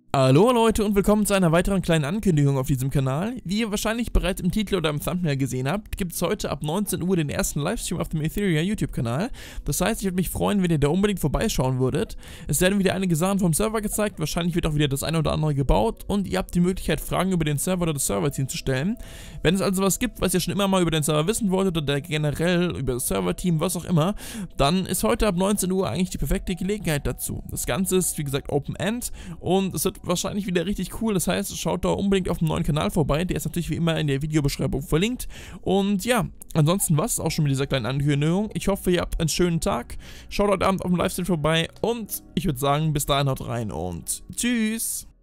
Hallo Leute und willkommen zu einer weiteren kleinen Ankündigung auf diesem Kanal. Wie ihr wahrscheinlich bereits im Titel oder im Thumbnail gesehen habt, gibt es heute ab 19 Uhr den ersten Livestream auf dem Etheria YouTube-Kanal. Das heißt, ich würde mich freuen, wenn ihr da unbedingt vorbeischauen würdet. Es werden wieder einige Sachen vom Server gezeigt, wahrscheinlich wird auch wieder das eine oder andere gebaut und ihr habt die Möglichkeit, Fragen über den Server oder das Server-Team zu stellen. Wenn es also was gibt, was ihr schon immer mal über den Server wissen wolltet oder generell über das Server-Team, was auch immer, dann ist heute ab 19 Uhr eigentlich die perfekte Gelegenheit dazu. Das Ganze ist, wie gesagt, Open-End und es wird wahrscheinlich wieder richtig cool, das heißt, schaut da unbedingt auf dem neuen Kanal vorbei, der ist natürlich wie immer in der Videobeschreibung verlinkt und ja, ansonsten war es auch schon mit dieser kleinen Ankündigung. Ich hoffe, ihr habt einen schönen Tag, schaut heute Abend auf dem Livestream vorbei und ich würde sagen, bis dahin haut rein und tschüss!